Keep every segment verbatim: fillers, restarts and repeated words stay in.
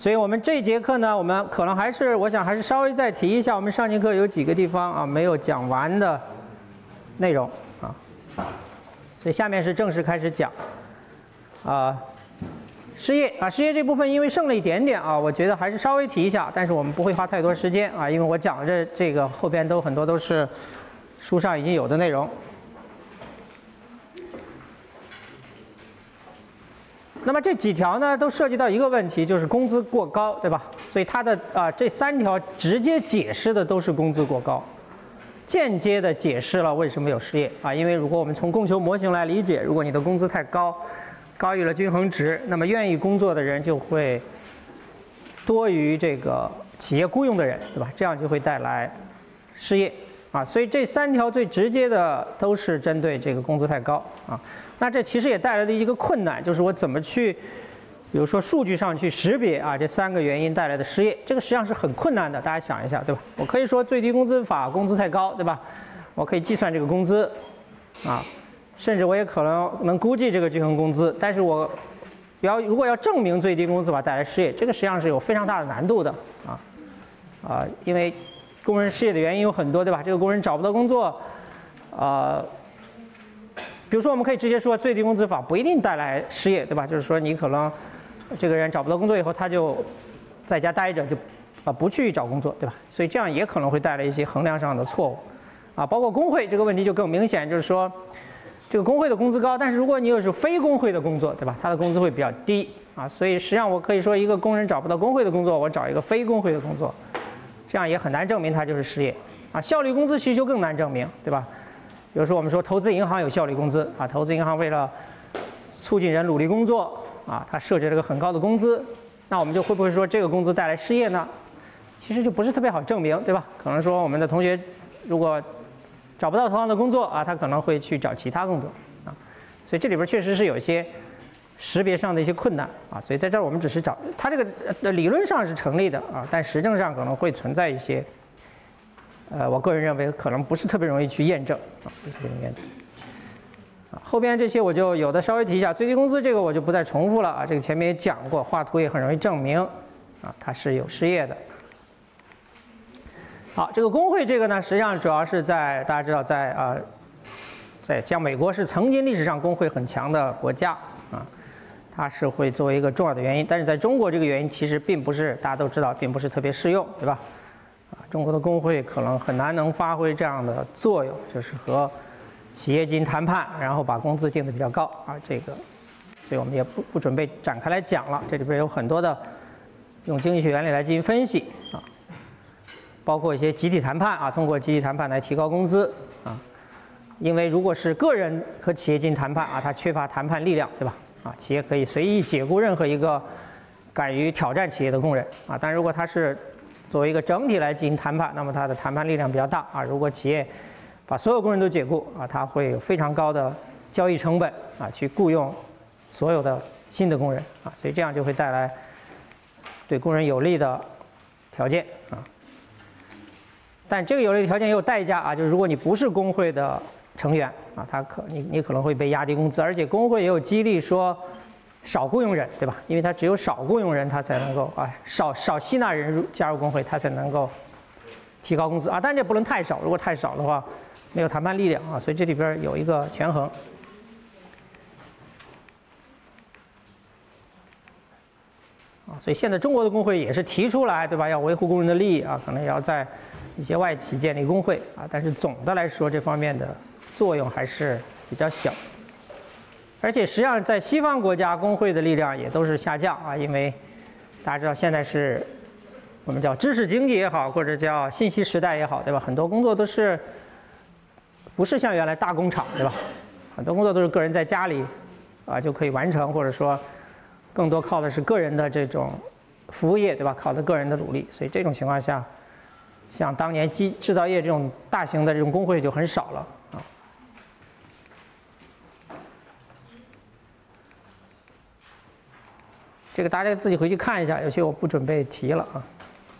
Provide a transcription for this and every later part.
所以我们这节课呢，我们可能还是我想还是稍微再提一下，我们上节课有几个地方啊没有讲完的内容啊，所以下面是正式开始讲啊。失业啊，失业这部分因为剩了一点点啊，我觉得还是稍微提一下，但是我们不会花太多时间啊，因为我讲的这这个后边都很多都是书上已经有的内容。那么这几条呢，都涉及到一个问题，就是工资过高，对吧？所以它的啊这三条直接解释的都是工资过高，间接的解释了为什么有失业啊，因为如果我们从供求模型来理解，如果你的工资太高，高于了均衡值，那么愿意工作的人就会多于这个企业雇佣的人，对吧？这样就会带来失业啊。所以这三条最直接的都是针对这个工资太高啊。那这其实也带来的一个困难，就是我怎么去，比如说数据上去识别啊这三个原因带来的失业，这个实际上是很困难的。大家想一下，对吧？我可以说最低工资法工资太高，对吧？我可以计算这个工资啊。甚至我也可能能估计这个均衡工资，但是我要如果要证明最低工资法带来失业，这个实际上是有非常大的难度的啊啊，因为工人失业的原因有很多，对吧？这个工人找不到工作，啊，比如说我们可以直接说最低工资法不一定带来失业，对吧？就是说你可能这个人找不到工作以后，他就在家待着，就啊不去找工作，对吧？所以这样也可能会带来一些衡量上的错误啊，包括工会这个问题就更明显，就是说。这个工会的工资高，但是如果你又是非工会的工作，对吧？他的工资会比较低啊，所以实际上我可以说，一个工人找不到工会的工作，我找一个非工会的工作，这样也很难证明他就是失业啊。效率工资其实就更难证明，对吧？比如说我们说投资银行有效率工资啊，投资银行为了促进人努力工作啊，它设置了个很高的工资，那我们就会不会说这个工资带来失业呢？其实就不是特别好证明，对吧？可能说我们的同学如果找不到同样的工作啊，他可能会去找其他工作啊，所以这里边确实是有一些识别上的一些困难啊，所以在这儿我们只是找它这个呃理论上是成立的啊，但实证上可能会存在一些，呃，我个人认为可能不是特别容易去验证啊，不是特别容易验证啊。后边这些我就有的稍微提一下，最低工资这个我就不再重复了啊，这个前面也讲过，画图也很容易证明啊，它是有失业的。好，这个工会这个呢，实际上主要是在大家知道在啊、呃，在像美国是曾经历史上工会很强的国家啊，它是会作为一个重要的原因。但是在中国这个原因其实并不是大家都知道，并不是特别适用，对吧？啊，中国的工会可能很难能发挥这样的作用，就是和企业进行谈判，然后把工资定得比较高啊，这个，所以我们也不不准备展开来讲了。这里边有很多的用经济学原理来进行分析啊。包括一些集体谈判啊，通过集体谈判来提高工资啊，因为如果是个人和企业进行谈判啊，它缺乏谈判力量，对吧？啊，企业可以随意解雇任何一个敢于挑战企业的工人啊，但如果它是作为一个整体来进行谈判，那么它的谈判力量比较大啊。如果企业把所有工人都解雇啊，它会有非常高的交易成本啊，去雇佣所有的新的工人啊，所以这样就会带来对工人有利的条件啊。但这个有利的条件也有代价啊，就是如果你不是工会的成员啊，他可你你可能会被压低工资，而且工会也有激励说少雇佣人，对吧？因为他只有少雇佣人，他才能够啊少少吸纳人入加入工会，他才能够提高工资啊。但这不能太少，如果太少的话，没有谈判力量啊，所以这里边有一个权衡。啊，所以现在中国的工会也是提出来，对吧？要维护工人的利益啊，可能也要在一些外企建立工会啊，但是总的来说，这方面的作用还是比较小。而且实际上，在西方国家，工会的力量也都是下降啊，因为大家知道现在是我们叫知识经济也好，或者叫信息时代也好，对吧？很多工作都是不是像原来大工厂，对吧？很多工作都是个人在家里啊就可以完成，或者说更多靠的是个人的这种服务业，对吧？靠的个人的努力，所以这种情况下，像当年机制造业这种大型的这种工会就很少了啊。这个大家自己回去看一下，有些我不准备提了啊。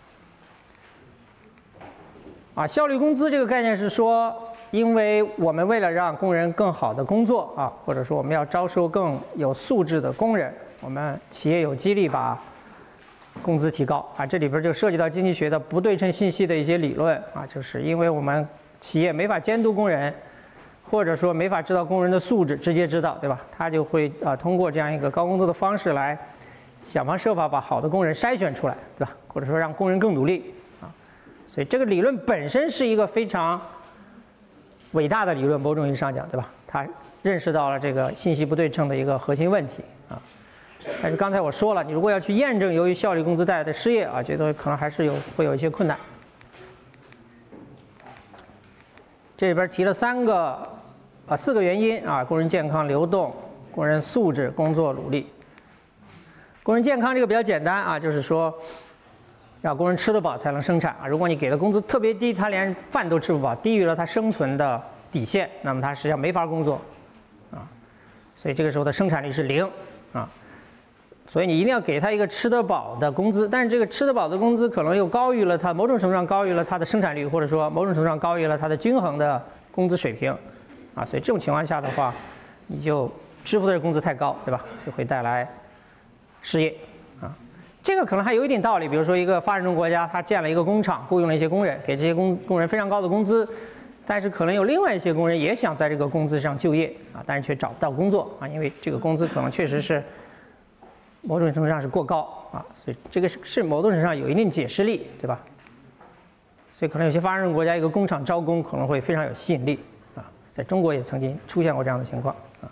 啊，效率工资这个概念是说，因为我们为了让工人更好的工作啊，或者说我们要招收更有素质的工人，我们企业有激励把工资提高啊，这里边就涉及到经济学的不对称信息的一些理论啊，就是因为我们企业没法监督工人，或者说没法知道工人的素质，直接知道，对吧？他就会啊通过这样一个高工资的方式来想方设法把好的工人筛选出来，对吧？或者说让工人更努力啊，所以这个理论本身是一个非常伟大的理论，某种意义上讲，对吧？他认识到了这个信息不对称的一个核心问题啊。但是刚才我说了，你如果要去验证由于效率工资带来的失业啊，觉得可能还是有会有一些困难。这里边提了三个啊四个原因啊：工人健康、流动、工人素质、工作努力。工人健康这个比较简单啊，就是说让工人吃得饱才能生产啊。如果你给的工资特别低，他连饭都吃不饱，低于了他生存的底线，那么他实际上没法工作啊。所以这个时候的生产率是零啊。所以你一定要给他一个吃得饱的工资，但是这个吃得饱的工资可能又高于了他某种程度上高于了他的生产率，或者说某种程度上高于了他的均衡的工资水平，啊，所以这种情况下的话，你就支付的工资太高，对吧？就会带来失业，啊，这个可能还有一点道理。比如说一个发展中国家，他建了一个工厂，雇佣了一些工人，给这些工工人非常高的工资，但是可能有另外一些工人也想在这个工资上就业，啊，但是却找不到工作，啊，因为这个工资可能确实是某种程度上是过高啊，所以这个是是某种程度上有一定解释力，对吧？所以可能有些发展中国家一个工厂招工可能会非常有吸引力啊，在中国也曾经出现过这样的情况啊。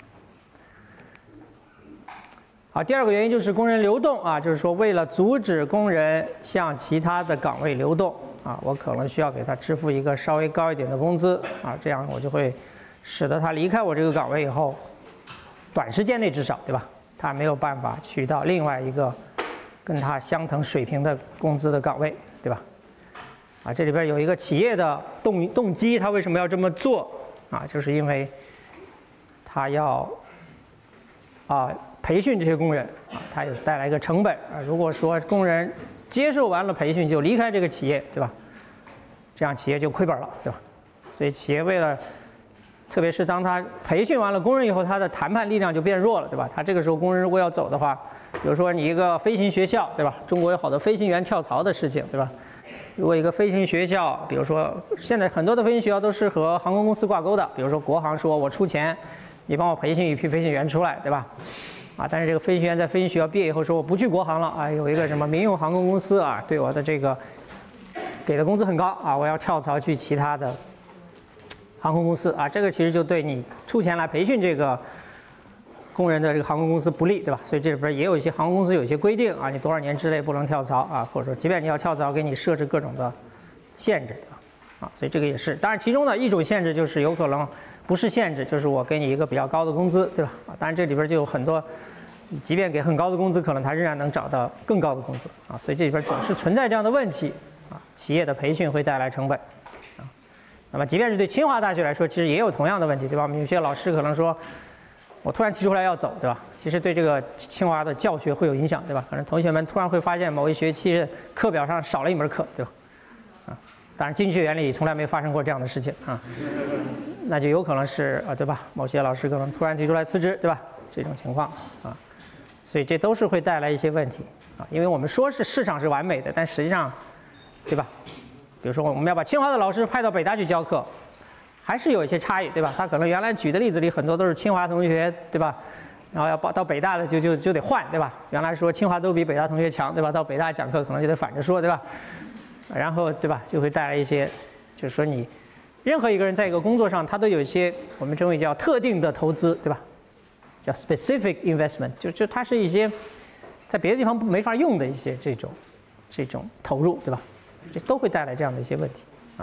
好，第二个原因就是工人流动啊，就是说为了阻止工人向其他的岗位流动啊，我可能需要给他支付一个稍微高一点的工资啊，这样我就会使得他离开我这个岗位以后，短时间内至少，对吧？他没有办法去到另外一个跟他相同水平的工资的岗位，对吧？啊，这里边有一个企业的动动机，他为什么要这么做啊？就是因为他要啊培训这些工人啊，他也带来一个成本啊。如果说工人接受完了培训就离开这个企业，对吧？这样企业就亏本了，对吧？所以企业为了特别是当他培训完了工人以后，他的谈判力量就变弱了，对吧？他这个时候工人如果要走的话，比如说你一个飞行学校，对吧？中国有好多飞行员跳槽的事情，对吧？如果一个飞行学校，比如说现在很多的飞行学校都是和航空公司挂钩的，比如说国航说我出钱，你帮我培训一批飞行员出来，对吧？啊，但是这个飞行员在飞行学校毕业以后说我不去国航了啊，有一个什么民用航空公司啊，对我的这个给的工资很高啊，我要跳槽去其他的航空公司啊，这个其实就对你出钱来培训这个工人的这个航空公司不利，对吧？所以这里边也有一些航空公司有一些规定啊，你多少年之内不能跳槽啊，或者说即便你要跳槽，给你设置各种的限制，对吧？啊，所以这个也是。当然，其中的一种限制就是有可能不是限制，就是我给你一个比较高的工资，对吧？啊，当然这里边就有很多，你即便给很高的工资，可能他仍然能找到更高的工资啊，所以这里边总是存在这样的问题啊，企业的培训会带来成本。那么，即便是对清华大学来说，其实也有同样的问题，对吧？我们有些老师可能说，我突然提出来要走，对吧？其实对这个清华的教学会有影响，对吧？可能同学们突然会发现某一学期课表上少了一门课，对吧？啊，当然经济学原理里从来没发生过这样的事情啊，那就有可能是啊，对吧？某些老师可能突然提出来辞职，对吧？这种情况啊，所以这都是会带来一些问题啊，因为我们说是市场是完美的，但实际上，对吧？比如说，我们要把清华的老师派到北大去教课，还是有一些差异，对吧？他可能原来举的例子里很多都是清华同学，对吧？然后要报到北大的就就就得换，对吧？原来说清华都比北大同学强，对吧？到北大讲课可能就得反着说，对吧？然后，对吧？就会带来一些，就是说你任何一个人在一个工作上，他都有一些我们称为叫特定的投资，对吧？叫 specific investment， 就就它是一些在别的地方没法用的一些这种这种投入，对吧？这都会带来这样的一些问题啊。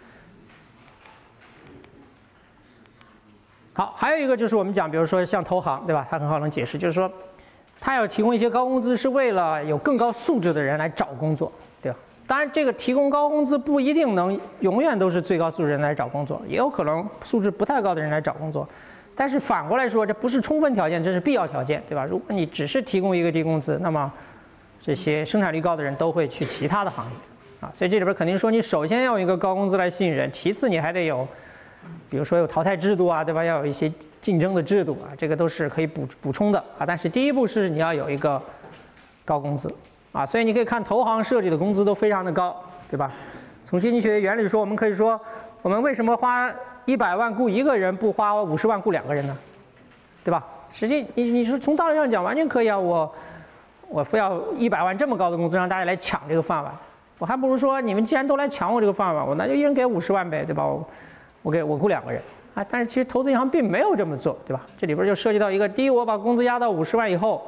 好，还有一个就是我们讲，比如说像投行，对吧？它很好能解释，就是说，它要提供一些高工资，是为了有更高素质的人来找工作，对吧？当然，这个提供高工资不一定能永远都是最高素质人来找工作，也有可能素质不太高的人来找工作。但是反过来说，这不是充分条件，这是必要条件，对吧？如果你只是提供一个低工资，那么这些生产率高的人都会去其他的行业。啊，所以这里边肯定说，你首先要有一个高工资来吸引人，其次你还得有，比如说有淘汰制度啊，对吧？要有一些竞争的制度啊，这个都是可以补补充的啊。但是第一步是你要有一个高工资啊，所以你可以看投行设计的工资都非常的高，对吧？从经济学原理说，我们可以说，我们为什么花一百万雇一个人，不花五十万雇两个人呢？对吧？实际你你说从道理上讲完全可以啊，我我非要一百万这么高的工资让大家来抢这个饭碗，我还不如说你们既然都来抢我这个饭碗，我那就一人给五十万呗，对吧？我我给我雇两个人啊，但是其实投资银行并没有这么做，对吧？这里边就涉及到一个，第一，我把工资压到五十万以后。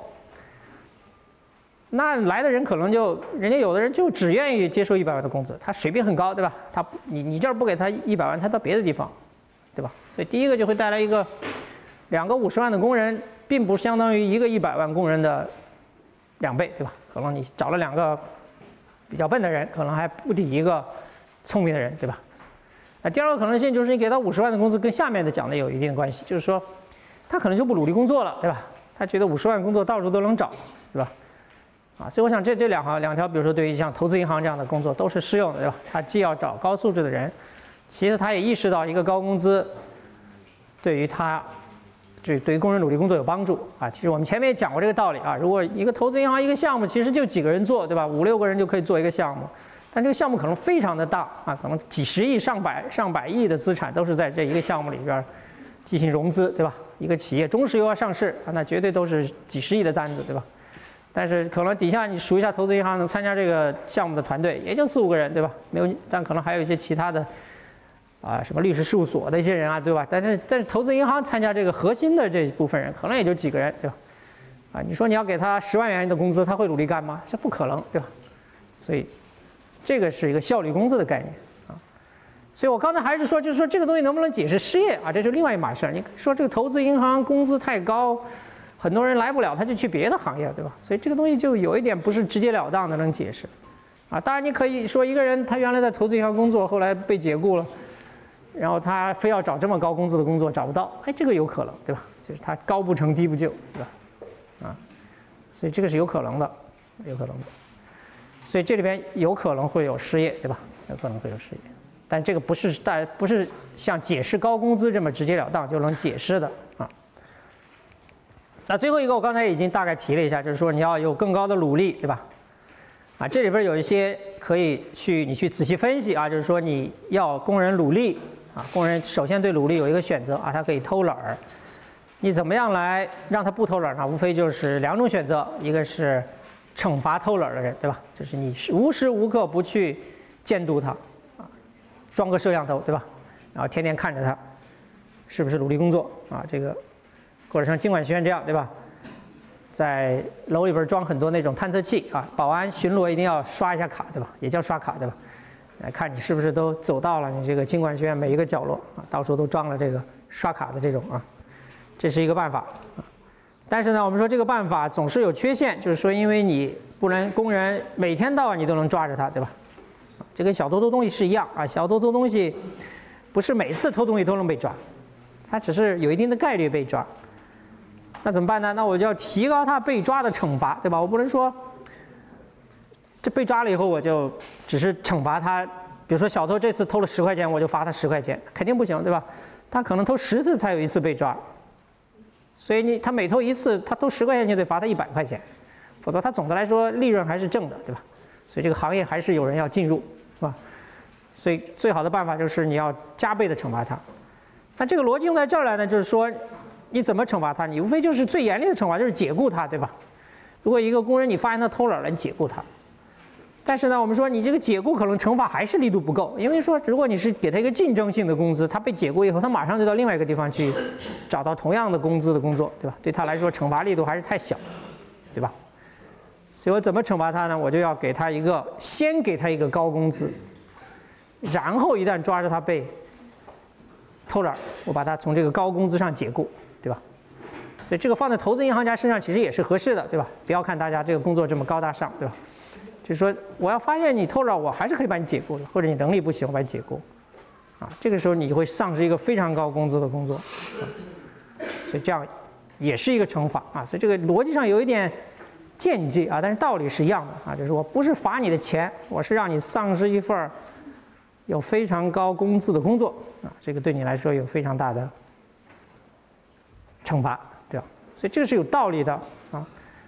那来的人可能就，人家有的人就只愿意接受一百万的工资，他水平很高，对吧？他你你这儿不给他一百万，他到别的地方，对吧？所以第一个就会带来一个，两个五十万的工人，并不相当于一个一百万工人的两倍，对吧？可能你找了两个比较笨的人，可能还不抵一个聪明的人，对吧？那第二个可能性就是你给他五十万的工资，跟下面的讲的有一定的关系，就是说，他可能就不努力工作了，对吧？他觉得五十万工作到处都能找，对吧？啊，所以我想这这两行两条，比如说对于像投资银行这样的工作都是适用的，对吧？他既要找高素质的人，其次他也意识到一个高工资对于他，对对于工人努力工作有帮助啊。其实我们前面也讲过这个道理啊。如果一个投资银行一个项目其实就几个人做，对吧？五六个人就可以做一个项目，但这个项目可能非常的大啊，可能几十亿、上百上百亿的资产都是在这一个项目里边进行融资，对吧？一个企业中石油要上市啊，那绝对都是几十亿的单子，对吧？但是可能底下你数一下投资银行能参加这个项目的团队，也就四五个人，对吧？没有，但可能还有一些其他的，啊，什么律师事务所的一些人啊，对吧？但是但是投资银行参加这个核心的这部分人，可能也就几个人，对吧？啊，你说你要给他十万元的工资，他会努力干吗？这不可能，对吧？所以这个是一个效率工资的概念啊。所以我刚才还是说，就是说这个东西能不能解释失业啊？这是另外一码事儿。你说这个投资银行工资太高。很多人来不了，他就去别的行业，对吧？所以这个东西就有一点不是直截了当的能解释，啊，当然你可以说一个人他原来在投资银行工作，后来被解雇了，然后他非要找这么高工资的工作找不到，哎，这个有可能，对吧？就是他高不成低不就，对吧？啊，所以这个是有可能的，有可能的，所以这里边有可能会有失业，对吧？有可能会有失业，但这个不是大不是像解释高工资这么直截了当就能解释的啊。那最后一个我刚才已经大概提了一下，就是说你要有更高的努力，对吧？啊，这里边有一些可以去你去仔细分析啊，就是说你要工人努力啊，工人首先对努力有一个选择啊，他可以偷懒儿，你怎么样来让他不偷懒呢？无非就是两种选择，一个是惩罚偷懒的人，对吧？就是你无时无刻不去监督他啊，装个摄像头，对吧？然后天天看着他是不是努力工作啊，这个。或者像经管学院这样，对吧？在楼里边装很多那种探测器啊，保安巡逻一定要刷一下卡，对吧？也叫刷卡，对吧？来看你是不是都走到了你这个经管学院每一个角落啊，到处都装了这个刷卡的这种啊，这是一个办法啊。但是呢，我们说这个办法总是有缺陷，就是说因为你不能工人每天到晚你都能抓着他，对吧？这跟小偷偷东西是一样啊，小偷偷东西不是每次偷东西都能被抓，他只是有一定的概率被抓。那怎么办呢？那我就要提高他被抓的惩罚，对吧？我不能说这被抓了以后我就只是惩罚他，比如说小偷这次偷了十块钱，我就罚他十块钱，肯定不行，对吧？他可能偷十次才有一次被抓，所以你他每偷一次，他偷十块钱就得罚他一百块钱，否则他总的来说利润还是正的，对吧？所以这个行业还是有人要进入，是吧？所以最好的办法就是你要加倍的惩罚他。那这个逻辑用在这儿来呢，就是说。你怎么惩罚他？你无非就是最严厉的惩罚，就是解雇他，对吧？如果一个工人你发现他偷懒了，你解雇他。但是呢，我们说你这个解雇可能惩罚还是力度不够，因为说如果你是给他一个竞争性的工资，他被解雇以后，他马上就到另外一个地方去找到同样的工资的工作，对吧？对他来说惩罚力度还是太小，对吧？所以我怎么惩罚他呢？我就要给他一个，先给他一个高工资，然后一旦抓着他被偷懒，我把他从这个高工资上解雇。对吧？所以这个放在投资银行家身上其实也是合适的，对吧？不要看大家这个工作这么高大上，对吧？就是说，我要发现你偷懒，我还是可以把你解雇的，或者你能力不行，我把你解雇，啊，这个时候你会丧失一个非常高工资的工作，啊，所以这样也是一个惩罚啊。所以这个逻辑上有一点间接啊，但是道理是一样的啊，就是我不是罚你的钱，我是让你丧失一份有非常高工资的工作啊，这个对你来说有非常大的惩罚，对吧？所以这个是有道理的啊。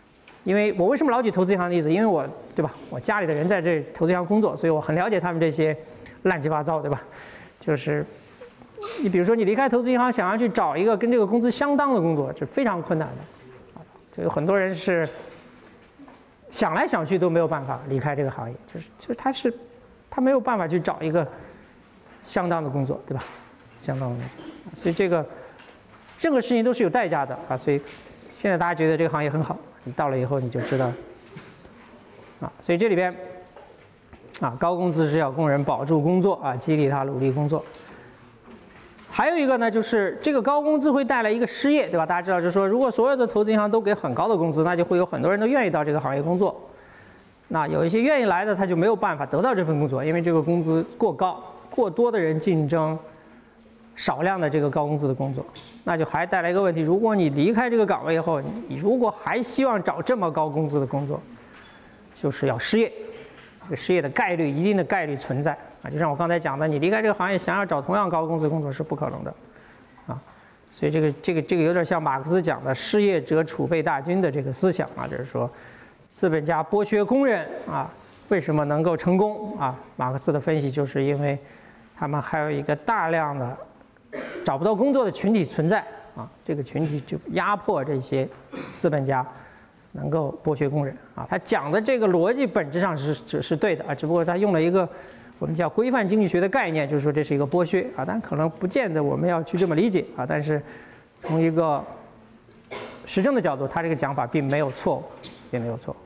因为我为什么老举投资银行的例子？因为我对吧，我家里的人在这投资银行工作，所以我很了解他们这些乱七八糟，对吧？就是你比如说你离开投资银行，想要去找一个跟这个工资相当的工作，是非常困难的。就有很多人是想来想去都没有办法离开这个行业，就是就是他是他没有办法去找一个相当的工作，对吧？相当的工作，所以这个任何事情都是有代价的啊。所以现在大家觉得这个行业很好，你到了以后你就知道啊。所以这里边啊，高工资是要工人保住工作啊，激励他努力工作。还有一个呢，就是这个高工资会带来一个失业，对吧？大家知道，就是说，如果所有的投资银行都给很高的工资，那就会有很多人都愿意到这个行业工作。那有一些愿意来的，他就没有办法得到这份工作，因为这个工资过高，过多的人竞争少量的这个高工资的工作，那就还带来一个问题：如果你离开这个岗位以后，你如果还希望找这么高工资的工作，就是要失业，这个失业的概率一定的概率存在。啊，就像我刚才讲的，你离开这个行业，想要找同样高工资工作是不可能的，啊，所以这个这个这个有点像马克思讲的失业者储备大军的这个思想啊，就是说，资本家剥削工人啊，为什么能够成功啊？马克思的分析就是因为他们还有一个大量的找不到工作的群体存在啊，这个群体就压迫这些资本家能够剥削工人啊。他讲的这个逻辑本质上是是是对的啊，只不过他用了一个我们叫规范经济学的概念，就是说这是一个剥削啊，但可能不见得我们要去这么理解啊。但是从一个实证的角度，他这个讲法并没有错误，并没有错误。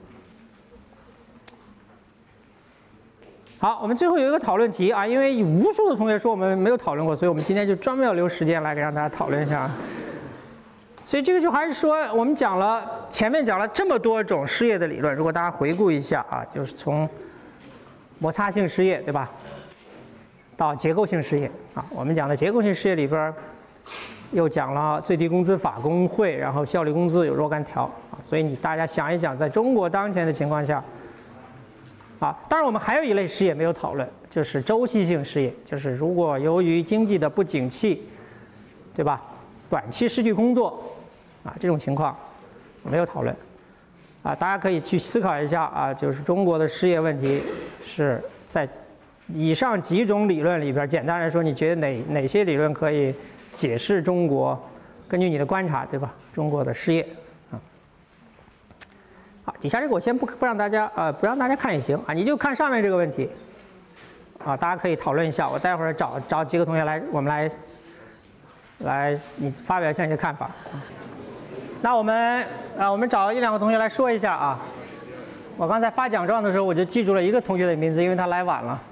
好，我们最后有一个讨论题啊，因为有无数的同学说我们没有讨论过，所以我们今天就专门要留时间来给让大家讨论一下。所以这个就还是说，我们讲了前面讲了这么多种失业的理论，如果大家回顾一下啊，就是从摩擦性失业，对吧？到结构性失业啊，我们讲的结构性失业里边，又讲了最低工资法工会，然后效率工资有若干条啊，所以你大家想一想，在中国当前的情况下，啊，当然我们还有一类失业没有讨论，就是周期性失业，就是如果由于经济的不景气，对吧？短期失去工作，啊，这种情况没有讨论。啊，大家可以去思考一下啊，就是中国的失业问题是在以上几种理论里边，简单来说，你觉得哪哪些理论可以解释中国？根据你的观察，对吧？中国的失业啊，好，底下这个我先不不让大家呃不让大家看也行啊，你就看上面这个问题啊，大家可以讨论一下。我待会儿找找几个同学来，我们来来你发表一下你的看法。那我们啊，我们找一两个同学来说一下啊。我刚才发奖状的时候，我就记住了一个同学的名字，因为他来晚了。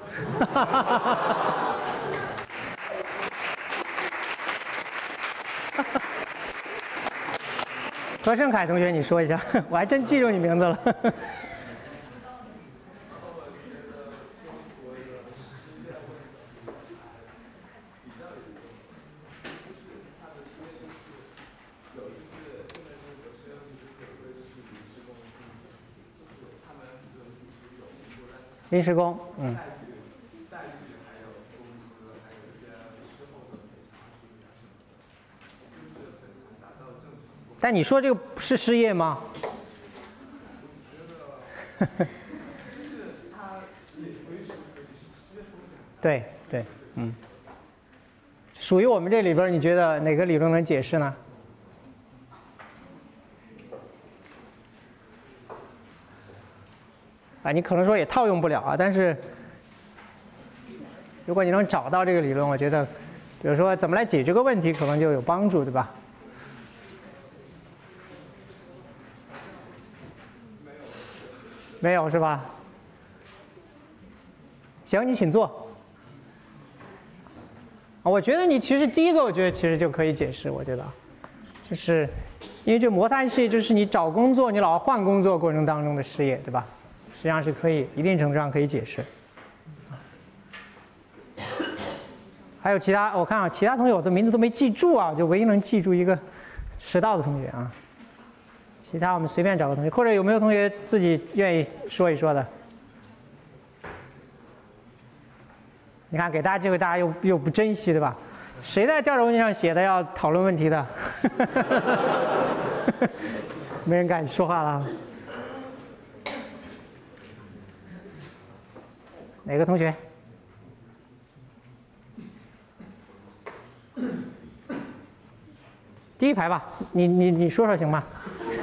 何胜凯同学，你说一下，我还真记住你名字了。临时工，嗯。但你说这个是失业吗？对对，嗯。属于我们这里边，你觉得哪个理论能解释呢？啊，你可能说也套用不了啊，但是如果你能找到这个理论，我觉得，比如说怎么来解决这个问题，可能就有帮助，对吧？没有是吧？行，你请坐。我觉得你其实第一个，我觉得其实就可以解释，我觉得，就是因为这摩擦性失业，就是你找工作，你老换工作过程当中的失业，对吧？实际上是可以一定程度上可以解释。还有其他，我看啊，其他同学我的名字都没记住啊，就唯一能记住一个迟到的同学啊。其他我们随便找个同学，或者有没有同学自己愿意说一说的？你看，给大家机会，大家又又不珍惜，对吧？谁在调查问题上写的要讨论问题的？没人敢说话了。 哪个同学？第一排吧，你你你说说行吗？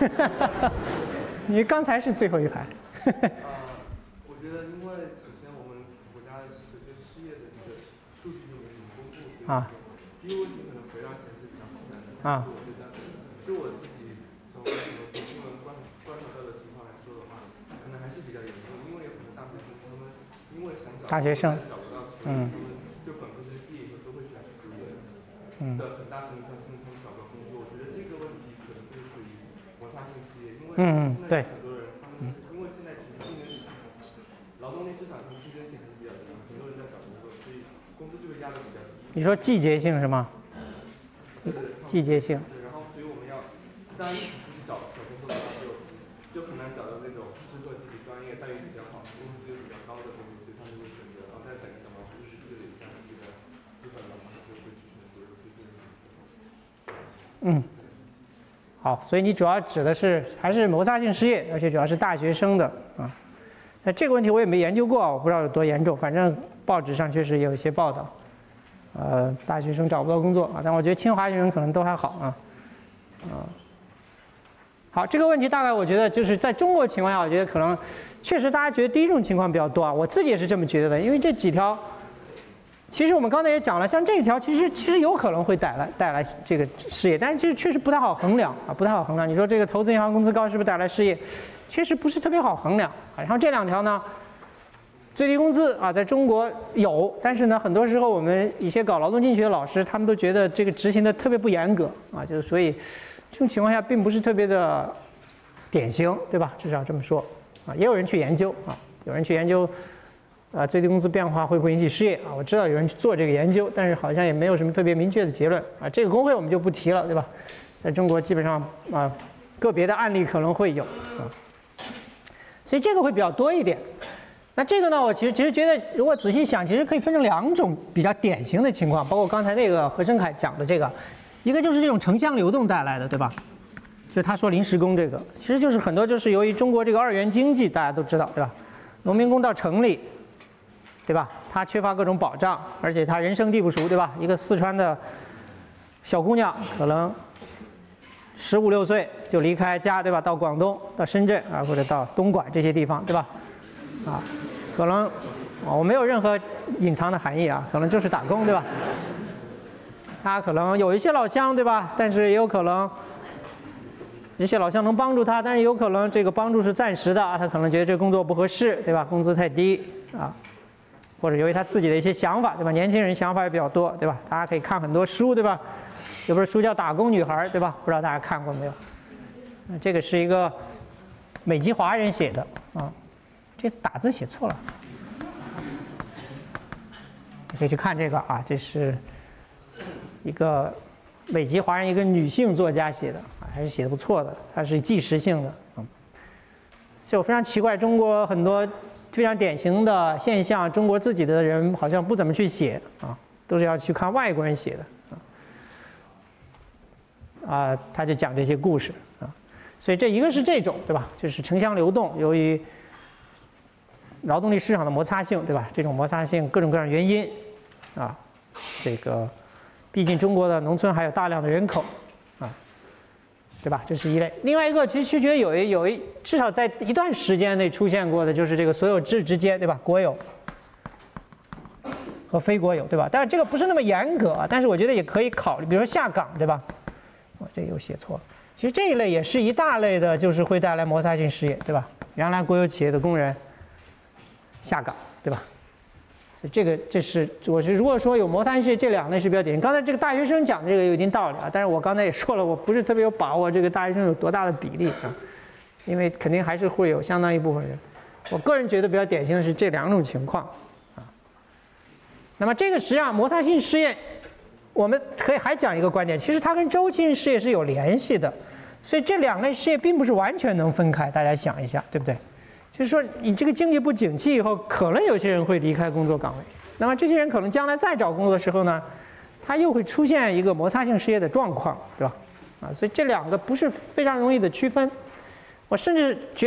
你刚才是最后一排。 啊，我觉得因为首先我们国家实现失业的这个数据就没怎么公布， 啊。 第一个问题可能回答起来是讲困难的， 啊。 我觉得，就我自己从这个新闻观观察到的情况来说的话，可能还是比较严重，因为有很多大学生他们因为想找大学生找不到， 嗯， 他们就本科生毕业以后都会去读研， 嗯， 的很大程度上是他们找不到工作。我觉得这个问题可能就是属于摩擦性失业，因为嗯现对在很多人他们因为现在其实竞争市场，劳动力市场上竞争性还是比较强，很多人在找工作，所以工资就会压得比较低。 你说季节性是吗？季节性。 对，然后所以我们要大家一起出去找找工作的话，就就很难找到那种适合自己专业、待遇比较好、工资又比较高的工作，所以他们会选择，然后再等一等嘛，就是积累一下自己的资本了，然后就会去选择，所以这个。 嗯。好，所以你主要指的是还是摩擦性失业，而且主要是大学生的啊。在这个问题我也没研究过，我不知道有多严重，反正报纸上确实有一些报道，呃，大学生找不到工作啊，但我觉得清华学生可能都还好啊，啊。好，这个问题大概我觉得就是在中国情况下，我觉得可能确实大家觉得第一种情况比较多啊，我自己也是这么觉得的，因为这几条。其实我们刚才也讲了，像这一条其实其实有可能会带来带来这个失业，但是其实确实不太好衡量啊，不太好衡量。你说这个投资银行工资高是不是带来失业？确实不是特别好衡量啊。然后这两条呢，最低工资啊，在中国有，但是呢，很多时候我们一些搞劳动经济学的老师，他们都觉得这个执行的特别不严格啊，就是所以这种情况下并不是特别的典型，对吧？至少这么说啊，也有人去研究啊，有人去研究。啊，最低工资变化会不会引起失业啊？我知道有人去做这个研究，但是好像也没有什么特别明确的结论啊。这个工会我们就不提了，对吧？在中国基本上啊，个别的案例可能会有啊，所以这个会比较多一点。那这个呢，我其实其实觉得，如果仔细想，其实可以分成两种比较典型的情况，包括刚才那个何生凯讲的这个，一个就是这种城乡流动带来的，对吧？就他说临时工这个，其实就是很多就是由于中国这个二元经济，大家都知道，对吧？农民工到城里。对吧？他缺乏各种保障，而且他人生地不熟，对吧？一个四川的小姑娘，可能十五六岁就离开家，对吧？到广东、到深圳啊，或者到东莞这些地方，对吧？啊，可能啊，我没有任何隐藏的含义啊，可能就是打工，对吧？他可能有一些老乡，对吧？但是也有可能这些老乡能帮助他，但是有可能这个帮助是暂时的啊，他可能觉得这个工作不合适，对吧？工资太低啊。或者由于他自己的一些想法，对吧？年轻人想法也比较多，对吧？大家可以看很多书，对吧？有本书叫《打工女孩》，对吧？不知道大家看过没有？那这个是一个美籍华人写的啊，这次打字写错了，你可以去看这个啊，这是一个美籍华人一个女性作家写的啊，还是写的不错的，它是纪实性的啊。所以我非常奇怪，中国很多。非常典型的现象，中国自己的人好像不怎么去写啊，都是要去看外国人写的啊。啊，他就讲这些故事啊，所以这一个是这种，对吧？就是城乡流动，由于劳动力市场的摩擦性，对吧？这种摩擦性各种各样的原因啊，这个毕竟中国的农村还有大量的人口啊。对吧？这是一类。另外一个，其实觉得有一有一至少在一段时间内出现过的，就是这个所有制之间，对吧？国有和非国有，对吧？但是这个不是那么严格啊，但是我觉得也可以考虑，比如说下岗，对吧？我这又写错了。其实这一类也是一大类的，就是会带来摩擦性失业，对吧？原来国有企业的工人下岗，对吧？所以这个这是我是如果说有摩擦性失业，这两类是比较典型。刚才这个大学生讲的这个有一定道理啊，但是我刚才也说了，我不是特别有把握这个大学生有多大的比例啊，因为肯定还是会有相当一部分人。我个人觉得比较典型的是这两种情况啊。那么这个实际上摩擦性失业，我们可以还讲一个观点，其实它跟周期性失业是有联系的，所以这两类失业并不是完全能分开，大家想一下，对不对？就是说，你这个经济不景气以后，可能有些人会离开工作岗位。那么这些人可能将来再找工作的时候呢，他又会出现一个摩擦性失业的状况，对吧？啊，所以这两个不是非常容易的区分。我甚至觉得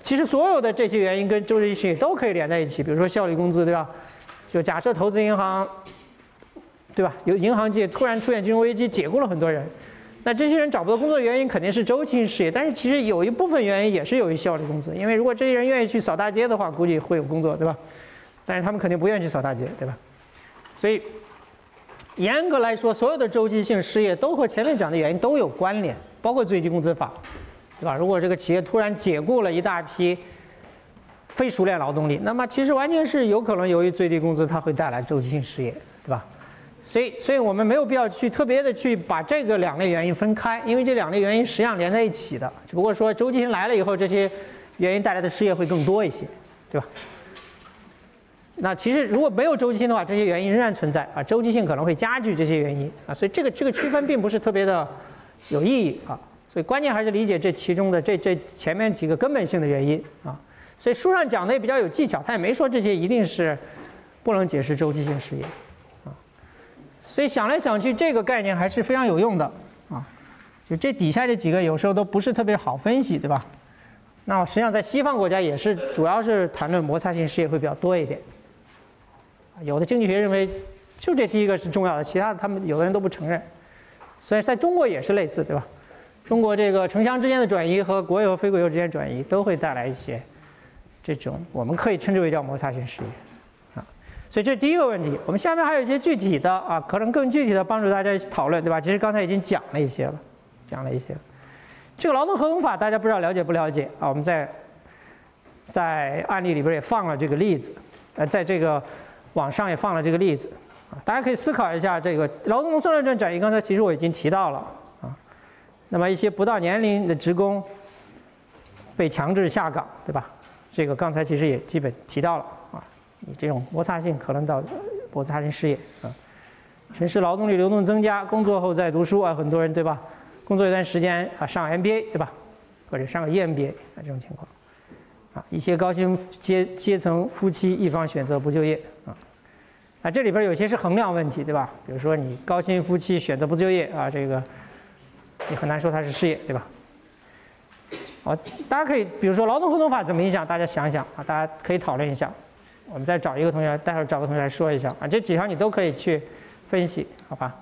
其实所有的这些原因跟周期性都可以连在一起，比如说效率工资，对吧？就假设投资银行，对吧？有银行界突然出现金融危机，解雇了很多人，那这些人找不到工作的原因肯定是周期性失业，但是其实有一部分原因也是由于效率工资，因为如果这些人愿意去扫大街的话，估计会有工作，对吧？但是他们肯定不愿意去扫大街，对吧？所以严格来说，所有的周期性失业都和前面讲的原因都有关联，包括最低工资法。对吧？如果这个企业突然解雇了一大批非熟练劳动力，那么其实完全是有可能由于最低工资它会带来周期性失业，对吧？所以，所以我们没有必要去特别的去把这个两类原因分开，因为这两类原因实际上连在一起的，只不过说周期性来了以后，这些原因带来的失业会更多一些，对吧？那其实如果没有周期性的话，这些原因仍然存在啊，周期性可能会加剧这些原因啊，所以这个这个区分并不是特别的有意义啊。所以关键还是理解这其中的这这前面几个根本性的原因啊。所以书上讲的也比较有技巧，他也没说这些一定是不能解释周期性失业啊。所以想来想去，这个概念还是非常有用的啊。就这底下这几个有时候都不是特别好分析，对吧？那我实际上在西方国家也是主要是谈论摩擦性失业会比较多一点。有的经济学认为就这第一个是重要的，其他的他们有的人都不承认。所以在中国也是类似，对吧？中国这个城乡之间的转移和国有和非国有之间转移都会带来一些这种我们可以称之为叫摩擦性失业啊，所以这是第一个问题。我们下面还有一些具体的啊，可能更具体的帮助大家讨论，对吧？其实刚才已经讲了一些了，讲了一些。这个劳动合同法大家不知道了解不了解啊？我们在在案例里边也放了这个例子，呃，在这个网上也放了这个例子啊，大家可以思考一下这个劳动农村论证转移。刚才其实我已经提到了。那么一些不到年龄的职工被强制下岗，对吧？这个刚才其实也基本提到了啊，你这种摩擦性可能到摩擦性失业啊，城市劳动力流动增加，工作后再读书啊，很多人对吧？工作一段时间啊，上 M B A 对吧？或者上个 E M B A 啊，这种情况啊，一些高薪阶阶层夫妻一方选择不就业啊，啊这里边有些是衡量问题，对吧？比如说你高薪夫妻选择不就业啊，这个。你很难说它是失业，对吧？好，大家可以，比如说劳动合同法怎么影响，大家想一想啊，大家可以讨论一下。我们再找一个同学，待会儿找个同学来说一下啊，这几条你都可以去分析，好吧？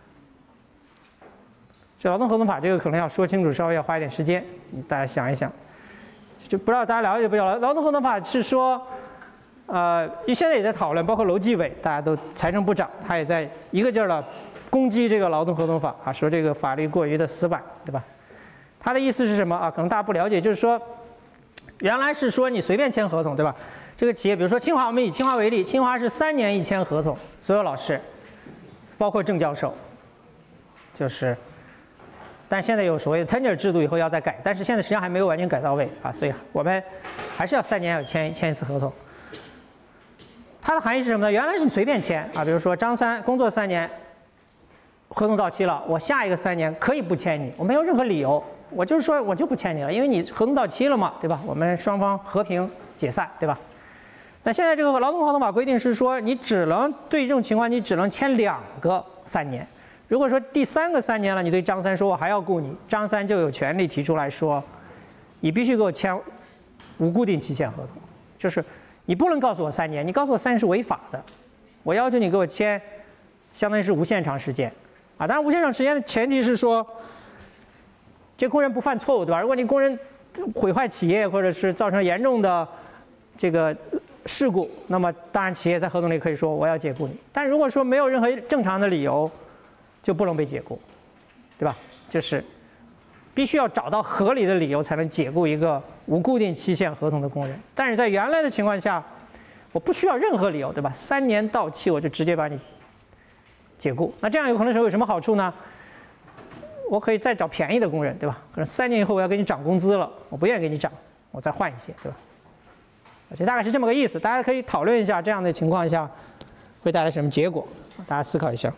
这劳动合同法这个可能要说清楚，稍微要花一点时间，大家想一想。就不知道大家了解不了解？劳动合同法是说，呃，因为现在也在讨论，包括楼继伟，大家都财政部长，他也在一个劲儿的。攻击这个劳动合同法啊，说这个法律过于的死板，对吧？他的意思是什么啊？可能大家不了解，就是说，原来是说你随便签合同，对吧？这个企业，比如说清华，我们以清华为例，清华是三年一签合同，所有老师，包括正教授，就是，但现在有所谓的 tenure 制度，以后要再改，但是现在实际上还没有完全改到位啊，所以我们还是要三年要签签一次合同。它的含义是什么呢？原来是你随便签啊，比如说张三工作三年。合同到期了，我下一个三年可以不签你，我没有任何理由，我就是说我就不签你了，因为你合同到期了嘛，对吧？我们双方和平解散，对吧？那现在这个劳动合同法规定是说，你只能对这种情况，你只能签两个三年。如果说第三个三年了，你对张三说我还要雇你，张三就有权利提出来说，你必须给我签无固定期限合同，就是你不能告诉我三年，你告诉我三年是违法的，我要求你给我签，相当于是无限长时间。啊，当然无限长时间的前提是说，这工人不犯错误，对吧？如果你工人毁坏企业或者是造成严重的这个事故，那么当然企业在合同里可以说我要解雇你。但如果说没有任何正常的理由，就不能被解雇，对吧？就是必须要找到合理的理由才能解雇一个无固定期限合同的工人。但是在原来的情况下，我不需要任何理由，对吧？三年到期我就直接把你解雇，那这样有可能是有什么好处呢？我可以再找便宜的工人，对吧？可能三年以后我要给你涨工资了，我不愿意给你涨，我再换一些，对吧？而且大概是这么个意思，大家可以讨论一下，这样的情况下会带来什么结果？大家思考一下，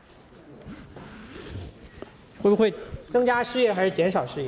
会不会增加失业还是减少失业？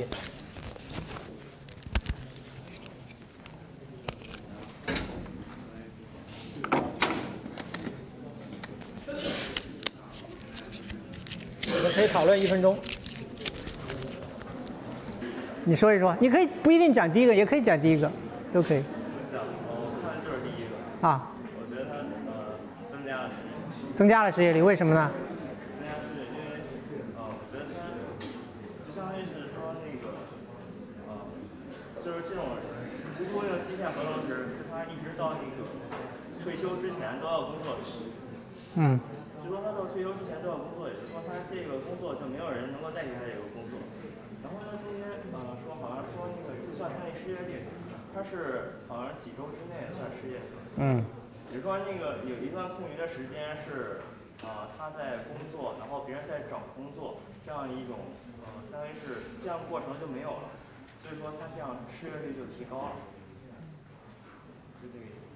我们可以讨论一分钟。你说一说，你可以不一定讲第一个，也可以讲第一个。 都可以。 我看就是第一个。 啊。 我觉得它呃增加了失业率。 增加了失业率，为什么呢？ 增加失业率，因为呃，我觉得它就相当于是说那个呃，就是这种无固定期限合同是是他一直到那个退休之前都要工作的。 嗯。 就说他到退休之前都要工作，也就是说他这个工作就没有人能够代替他这个工作。然后呢，中间呃说好像说那个计算他那失业率，他是好像几周之内算失业。 嗯。 比如说那个有一段空余的时间是，呃他在工作，然后别人在找工作，这样一种呃相当于是这样过程就没有了，所以说他这样失业率就提高了，就这个意思。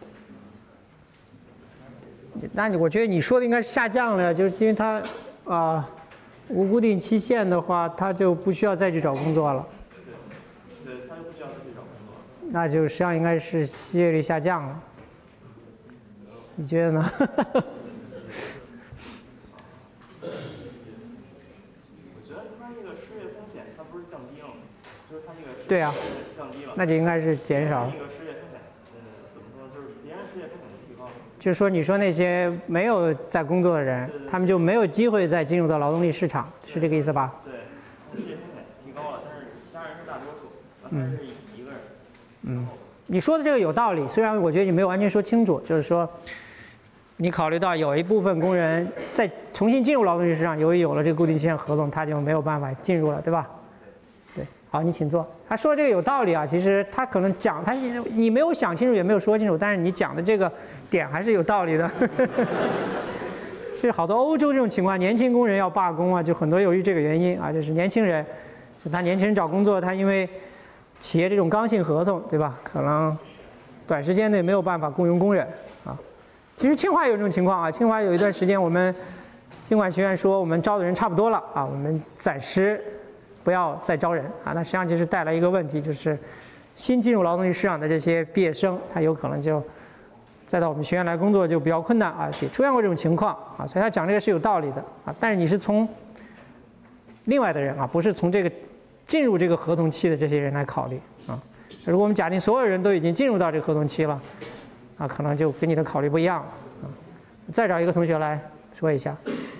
那你我觉得你说的应该是下降了，就是因为它啊、呃、无固定期限的话，他就不需要再去找工作了。 对，对，他就不需要再去找工作了。 那就实际上应该是失业率下降了。你觉得呢？ 我觉得他那个失业风险，它不是降低了吗？就是他那个失业风险降低了。 那就应该是减少。 那个失业风险，呃，怎么说？就是别人失业风险就提高了。 就是说，你说那些没有在工作的人， 对对对他们就没有机会再进入到劳动力市场，是这个意思吧？ 对，失业风险提高了，但是其他人是大多数，他是一个人。 嗯，你说的这个有道理，虽然我觉得你没有完全说清楚，就是说，你考虑到有一部分工人在重新进入劳动力市场，由于有了这个固定期限合同，他就没有办法进入了，对吧？对，好，你请坐。他说这个有道理啊，其实他可能讲他你没有想清楚，也没有说清楚，但是你讲的这个点还是有道理的。就是好多欧洲这种情况，年轻工人要罢工啊，就很多由于这个原因啊，就是年轻人，就他年轻人找工作，他因为企业这种刚性合同，对吧？可能短时间内没有办法雇佣工人啊。其实清华有这种情况啊，清华有一段时间我们经管学院说我们招的人差不多了啊，我们暂时不要再招人啊。那实际上就是带来一个问题，就是新进入劳动力市场的这些毕业生，他有可能就再到我们学院来工作就比较困难啊，也出现过这种情况啊。所以他讲这个是有道理的啊，但是你是从另外的人啊，不是从这个进入这个合同期的这些人来考虑啊。如果我们假定所有人都已经进入到这个合同期了，啊，可能就跟你的考虑不一样了啊。再找一个同学来说一下。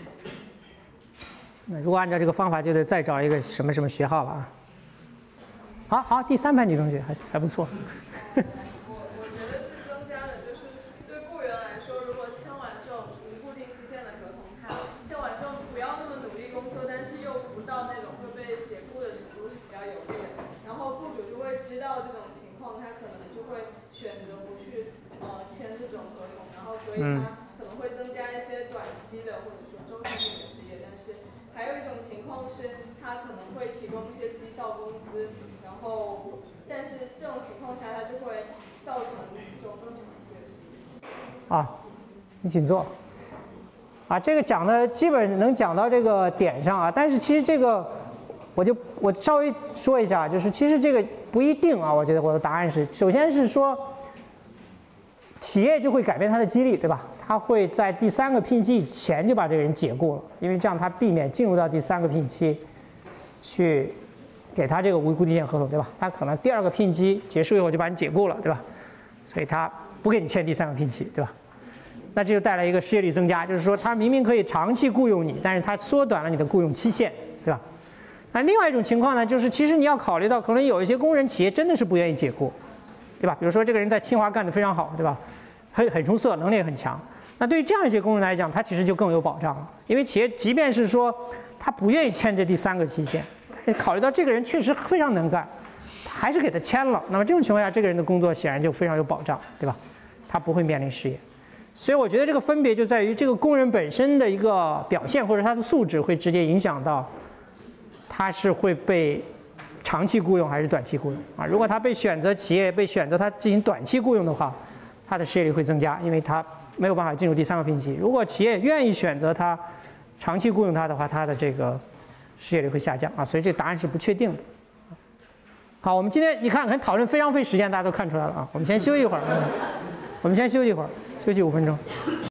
那如果按照这个方法，就得再找一个什么什么学号了啊。好好，第三排女同学还还不错。 我我觉得是增加的，就是对雇员来说，如果签完这种无固定期限的合同，他签完之后不要那么努力工作，但是又不到那种会被解雇的程度是比较有利的。然后雇主就会知道这种情况，他可能就会选择不去呃签这种合同，然后所以他可能会增加一些短期的或者说周期性的失业。但是还有一种情况是，他可能会提供一些绩效工资，然后但是这种情况下，它就会造成一种更长期的失业。 啊，你请坐。啊，这个讲的基本能讲到这个点上啊，但是其实这个我就我稍微说一下，就是其实这个不一定啊。我觉得我的答案是，首先是说，企业就会改变它的激励，对吧？他会在第三个聘期以前就把这个人解雇了，因为这样他避免进入到第三个聘期去给他这个无固定期限合同，对吧？他可能第二个聘期结束以后就把你解雇了，对吧？所以他不给你签第三个聘期，对吧？那这就带来一个失业率增加，就是说他明明可以长期雇佣你，但是他缩短了你的雇佣期限，对吧？那另外一种情况呢，就是其实你要考虑到，可能有一些工人企业真的是不愿意解雇，对吧？比如说这个人在清华干得非常好，对吧？很很出色，能力也很强。那对于这样一些工人来讲，他其实就更有保障了，因为企业即便是说他不愿意签这第三个期限，考虑到这个人确实非常能干，他还是给他签了。那么这种情况下，这个人的工作显然就非常有保障，对吧？他不会面临失业。所以我觉得这个分别就在于这个工人本身的一个表现或者他的素质会直接影响到他是会被长期雇佣还是短期雇佣啊。如果他被选择企业被选择他进行短期雇佣的话，他的失业率会增加，因为他没有办法进入第三个聘期。如果企业愿意选择他长期雇佣他的话，他的这个失业率会下降啊。所以这个答案是不确定的。好，我们今天你看，看讨论非常费时间，大家都看出来了啊。我们先休息一会儿，我们先休息一会儿，休息五分钟。